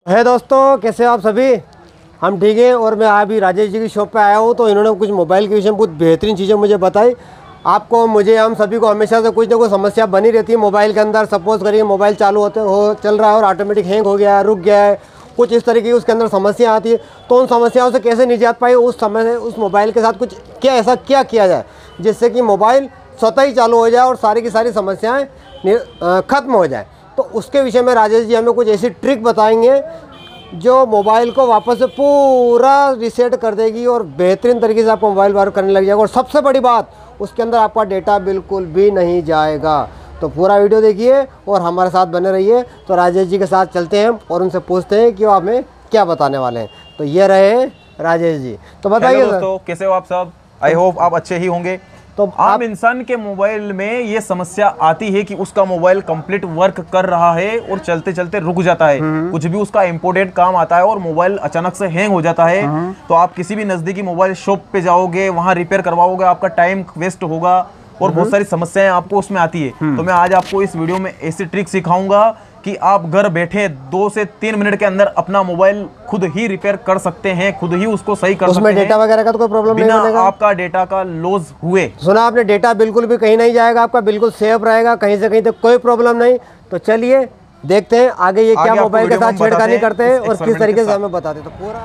है दोस्तों, कैसे हो आप सभी। हम ठीक हैं। और मैं अभी राजेश जी की शॉप पे आया हूँ, तो इन्होंने कुछ मोबाइल के विषय में कुछ बेहतरीन चीज़ें मुझे बताई। आपको मुझे हम सभी को हमेशा से कुछ ना कुछ समस्या बनी रहती है मोबाइल के अंदर। सपोज़ करिए मोबाइल चालू चल रहा है और ऑटोमेटिक हैंग हो गया है, रुक गया है, कुछ इस तरीके की उसके अंदर समस्या आती है। तो उन समस्याओं से कैसे निजात पाए, उस समय उस मोबाइल के साथ कुछ ऐसा क्या किया जाए जिससे कि मोबाइल स्वतः ही चालू हो जाए और सारी की सारी समस्याएँ ख़त्म हो जाए। तो उसके विषय में राजेश जी हमें कुछ ऐसी ट्रिक बताएंगे जो मोबाइल को वापस से पूरा रीसेट कर देगी और बेहतरीन तरीके से आपको मोबाइल वर्क करने लग जाएगा। और सबसे बड़ी बात, उसके अंदर आपका डेटा बिल्कुल भी नहीं जाएगा। तो पूरा वीडियो देखिए और हमारे साथ बने रहिए। तो राजेश जी के साथ चलते हैं और उनसे पूछते हैं कि वो हमें क्या बताने वाले हैं। तो ये रहे राजेश जी। तो बताइए दोस्तों, कैसे हो आप सब। आई होप आप अच्छे ही होंगे। तो आम इंसान के मोबाइल में ये समस्या आती है कि उसका मोबाइल कंप्लीट वर्क कर रहा है और चलते चलते रुक जाता है। कुछ भी उसका इंपोर्टेंट काम आता है और मोबाइल अचानक से हैंग हो जाता है। तो आप किसी भी नजदीकी मोबाइल शॉप पे जाओगे, वहां रिपेयर करवाओगे, आपका टाइम वेस्ट होगा और बहुत सारी समस्याएं आपको उसमें आती है। तो मैं आज आपको इस वीडियो में ऐसी ट्रिक सिखाऊंगा कि आप घर बैठे 2 से 3 मिनट के अंदर अपना मोबाइल खुद ही रिपेयर कर सकते हैं, खुद ही उसको सही कर सकते हैं। उसमें डेटा वगैरह का तो कोई प्रॉब्लम नहीं बनेगा, आपका डेटा का लॉस हुए। सुना आपने, डेटा बिल्कुल भी कहीं नहीं जाएगा, आपका बिल्कुल सेफ रहेगा, कहीं से कहीं तक कोई प्रॉब्लम नहीं। तो चलिए देखते हैं आगे ये क्या मोबाइल के साथ छेड़खानी करते हैं और किस तरीके से हमें बताते हैं। तो पूरा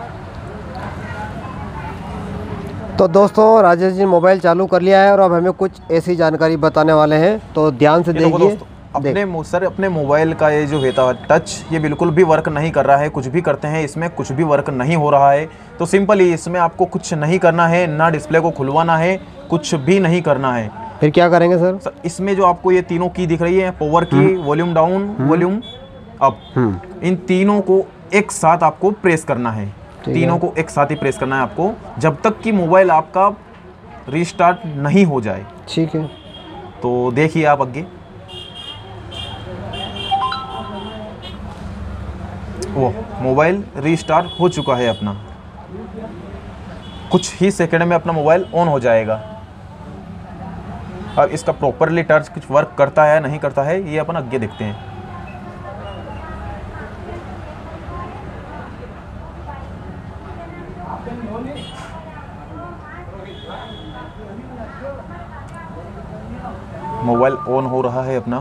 तो दोस्तों राजेश जी मोबाइल चालू कर लिया है और अब हमें कुछ ऐसी जानकारी बताने वाले हैं, तो ध्यान से देखिए। अपने मोबाइल का ये जो होता है टच, ये बिल्कुल भी वर्क नहीं कर रहा है। कुछ भी करते हैं इसमें कुछ भी वर्क नहीं हो रहा है। तो सिंपली इसमें आपको कुछ नहीं करना है, ना डिस्प्ले को खुलवाना है, कुछ भी नहीं करना है। फिर क्या करेंगे सर? इसमें जो आपको ये तीनों की दिख रही है, पावर की, वॉल्यूम डाउन, वॉल्यूम अप, इन तीनों को एक साथ आपको प्रेस करना है। तीनों को एक साथ ही प्रेस करना है आपको, जब तक कि मोबाइल आपका रीस्टार्ट नहीं हो जाए। ठीक है, तो देखिए आप आगे। वो मोबाइल रीस्टार्ट हो चुका है अपना। कुछ ही सेकंड में अपना मोबाइल ऑन हो जाएगा। अब इसका प्रॉपरली टच कुछ वर्क करता है नहीं करता है, ये अपन आगे देखते हैं। मोबाइल ऑन हो रहा है अपना।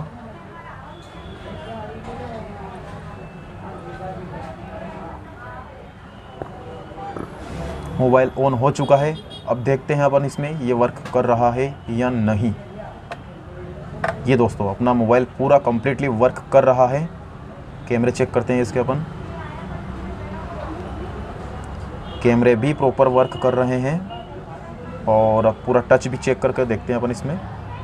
मोबाइल ऑन हो चुका है। अब देखते हैं अपन इसमें ये वर्क कर रहा है या नहीं। ये दोस्तों अपना मोबाइल पूरा कंप्लीटली वर्क कर रहा है। कैमरे चेक करते हैं इसके अपन। कैमरे भी प्रॉपर वर्क कर रहे हैं और अब पूरा टच भी चेक करके देखते हैं अपन इसमें।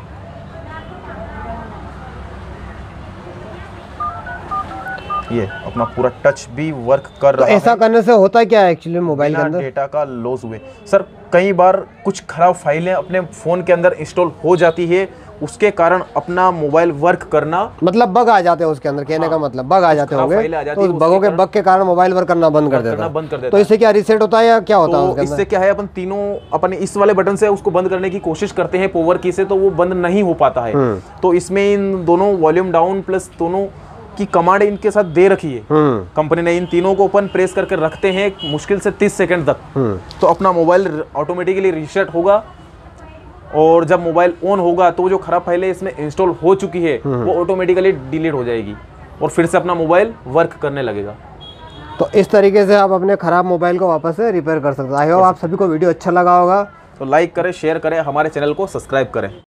ये अपना पूरा टच भी वर्क कर रहा है। ऐसा करने से होता क्या है एक्चुअली मोबाइल के अंदर? डेटा का लॉस हुए सर। कई बार कुछ खराब फाइलें अपने फ़ोन के अंदर इंस्टॉल हो जाती है, उसके कारण अपना मोबाइल वर्क करना, मतलब बग आ जाते हैं उसके अंदर। कहने का मतलब बग आ जाते होंगे, तो उस बग के कारण मोबाइल वर्क करना बंद कर देता है। तो इससे क्या रीसेट होता है या क्या होता है? इससे क्या है, अपन तीनों अपने इस वाले बटन से उसको बंद करने की कोशिश करते हैं पावर की से, तो वो बंद नहीं हो पाता है। तो इसमें इन दोनों वॉल्यूम डाउन प्लस दोनों की कमांड इनके साथ दे रखी है कंपनी ने। इन तीनों को अपन प्रेस करके रखते हैं मुश्किल से 30 सेकंड तक। तो अपना मोबाइल ऑटोमेटिकली रीसेट होगा और जब मोबाइल ऑन होगा तो जो खराब फाइलें इसमें इंस्टॉल हो चुकी है वो ऑटोमेटिकली डिलीट हो जाएगी और फिर से अपना मोबाइल वर्क करने लगेगा। तो इस तरीके से आप अपने खराब मोबाइल को वापस से रिपेयर कर सकते हैं। आई होप आप सभी को वीडियो अच्छा लगा होगा। तो लाइक करें, शेयर करें, हमारे चैनल को सब्सक्राइब करें।